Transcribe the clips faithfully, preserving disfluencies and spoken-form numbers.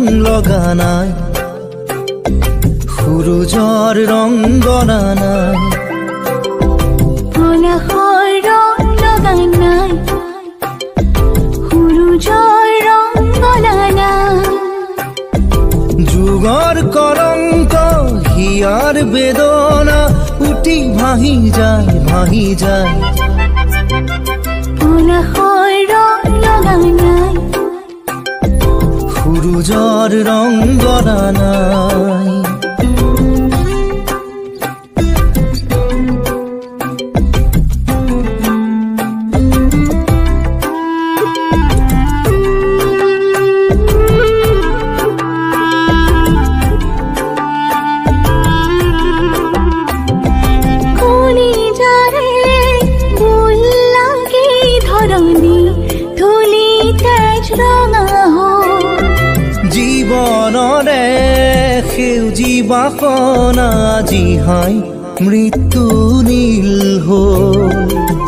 লগা নাই সূৰুজৰ ৰং গনা নাই পলাশৰ ৰং লগা নাই সূৰুজৰ ৰং গনা নাই যুগৰ কলংক হিয়াৰ বেদনা উঠি ভাহি যায় ভাহি যায় পলাশৰ ৰং লগা নাই সূৰুজৰ ৰং গনা নাই জীৱনৰে সেউজী বাসনা আজি হাই মৃত্যু নীল হ'ল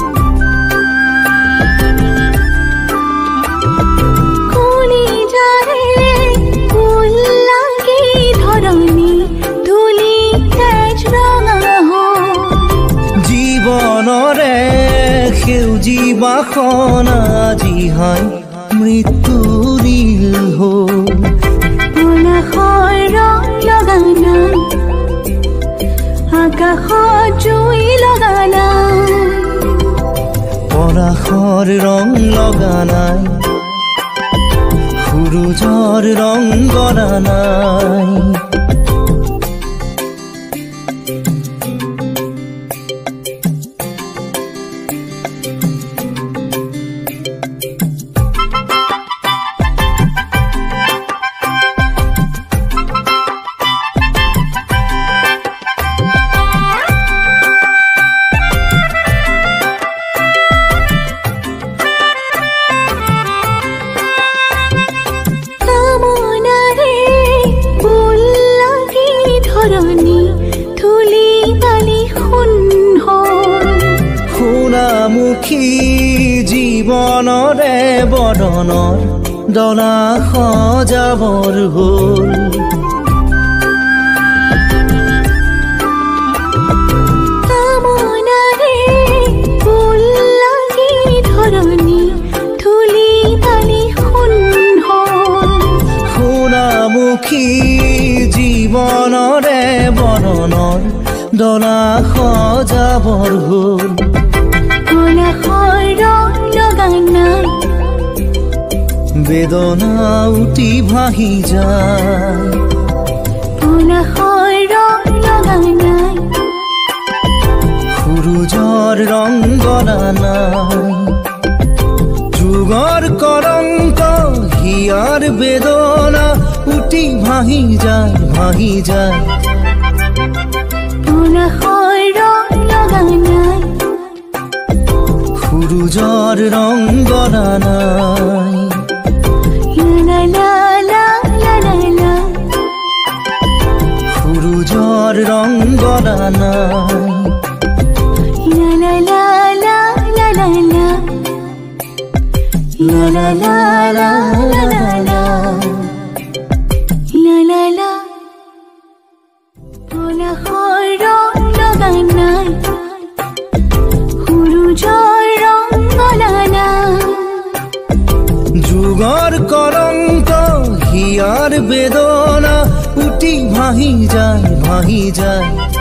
কলিজাৰে ফুল লাগি ধৰণী ধূলি তেজ ৰঙা হ'ল জীৱনৰে সেউজী বাসনা আজি হাই মৃত্যু নীল হ'ল পলাশৰ ৰং লগা নাই আকাশত জুই লগা নাই পলাশৰ ৰং লগা নাই সূৰুজৰ ৰং গনা নাই সুনামুখী জীৱনৰে বদনৰ ডলা সজাবৰ হ'ল কামনাৰে ফুল লাগি ধৰণী ধূলি বালি সোণ হ'ল সুনামুখী জীৱনৰে বদনৰ ডলা সজাবৰ হ'ল পলাশৰ ৰং লগা নাই বেদনা উঠি ভাহি যায় পলাশৰ ৰং লগা নাই সূৰুজৰ ৰং গনা নাই যুগৰ কলংক হিয়াৰ বেদনা উঠি ভাহি যায় ভাহি যায় পলাশৰ ৰং লগা নাই সূৰুজৰ ৰং গনা নাই লা লা লা লা লা লা সূৰুজৰ ৰং গনা নাই লা লা লা লা লা লা লা লা লা লা লা লা লা লা লা পলাশৰ ৰং লগা নাই সূৰুজৰ ৰং গনা নাই যুগৰ কলংক হিয়াৰ বেদনা উঠি ভাহি যায় ভাহি যায়